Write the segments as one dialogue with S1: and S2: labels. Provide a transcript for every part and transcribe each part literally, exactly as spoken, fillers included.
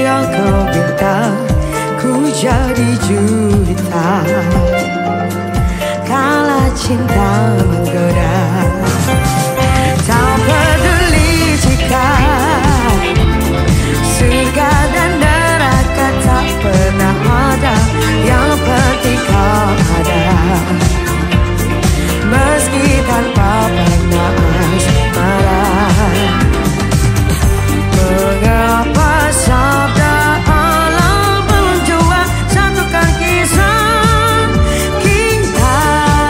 S1: yang kau minta, ku jadi juta. Kala cinta menggoda, tak peduli jika surga dan neraka tak pernah ada. Yang penting kau ada, meski tanpa pernah asmara. Mengapa sabda alam menjua satukan kisah kita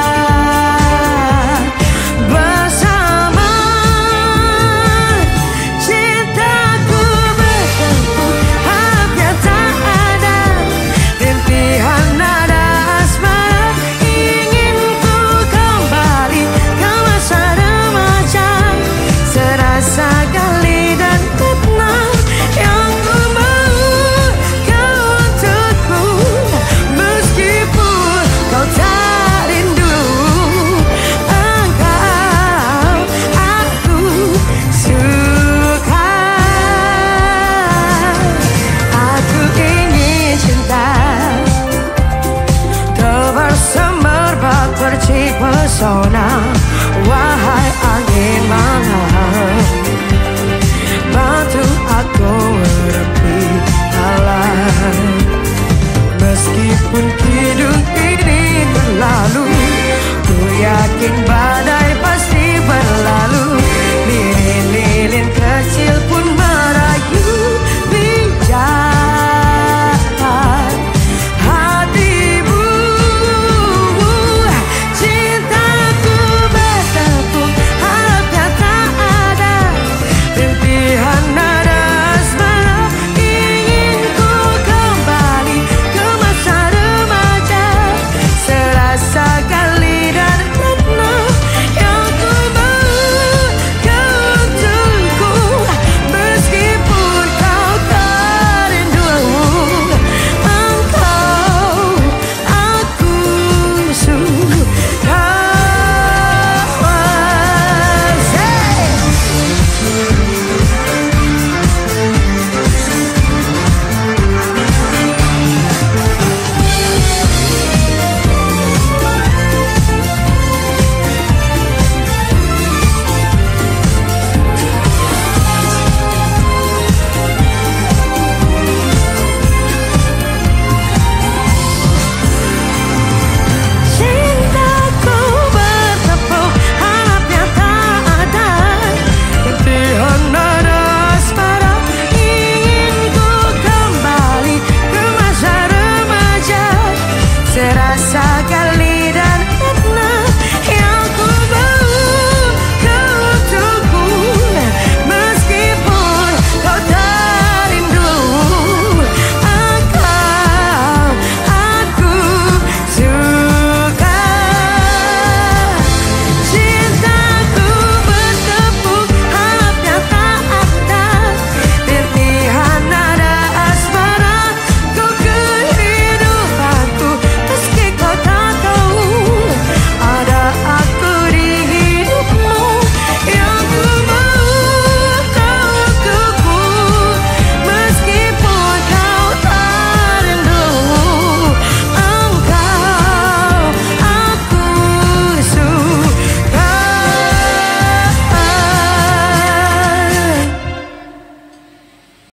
S1: bersama. Cintaku bertempur hampir tak ada, rintihan nada asmara. Ingin ku kembali ke masa remaja, serasa gali dan tenang yang ku mau kau untukku. Meskipun kau tak rindu, engkau aku suka. Aku ingin cinta tebar semerbak perci pesona.